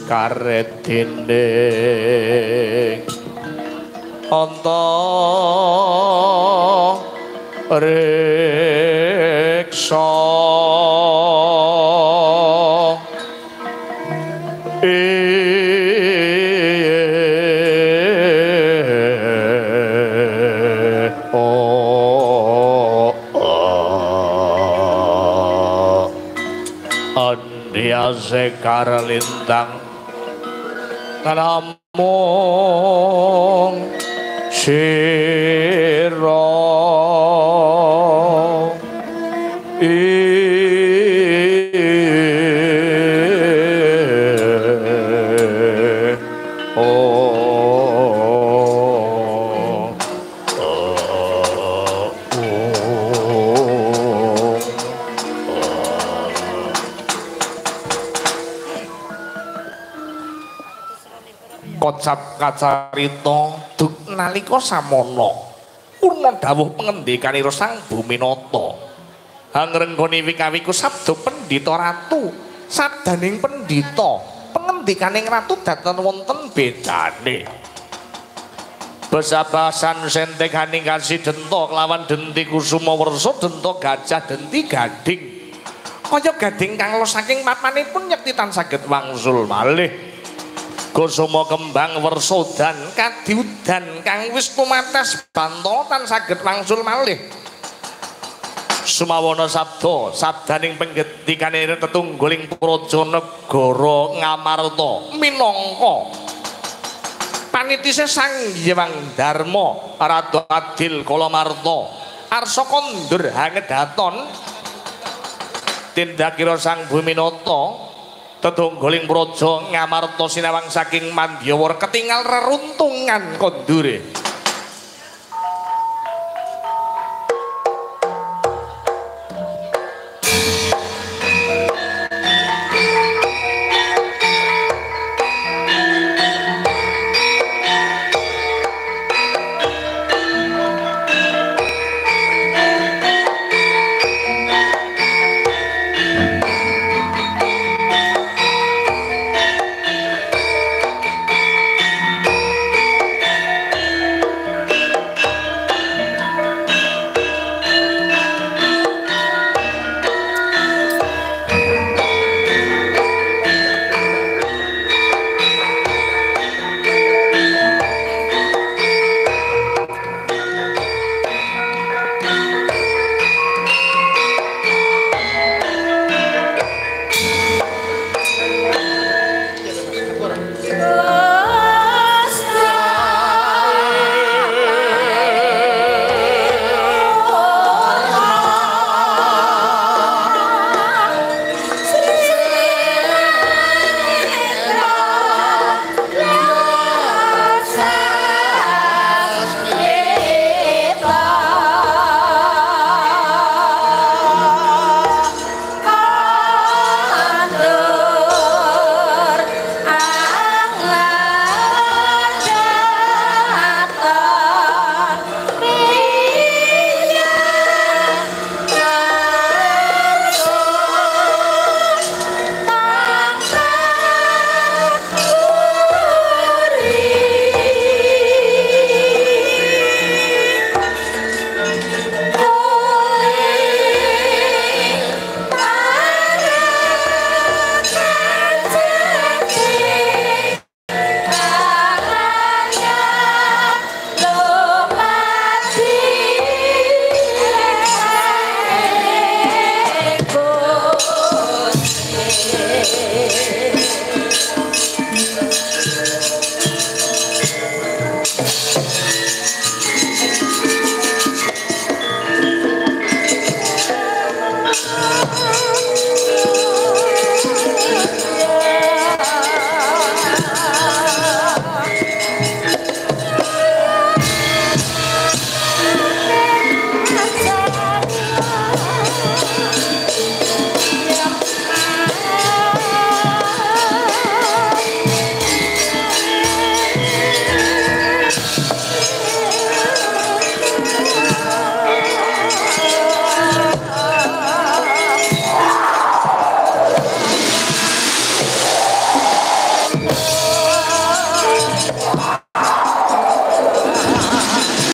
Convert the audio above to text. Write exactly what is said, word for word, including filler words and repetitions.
karetine anta reksa sekar lintang namung sira kocap kacarita duk nalika samana urna dawuh pengendikanira Sang Buminata angrenggone wikawiku sabda pendhita ratu sadaning pendhita pengendikaning ratu dhateng wonten bedane basa-basan senteganing kasidenta kelawan denti kusuma wersa denta gajah denti gading kaya gading kang los saking papanipun nyektitan saged wangsul malih Kusuma kembang wersodan kadiudan kang wis kumates bantotan saged wangsul malih sumawana sabda sabdaning pengendikane tetungguling praja negara Ngamarta minangka panitise Sang Hyang Darma Ratu Adil Kalamarta arsa kondur hangedaton tindakira Sang Buminata tetungguling praja Ngamarta sinawang saking Mandyawara ketingal reruntungan kondure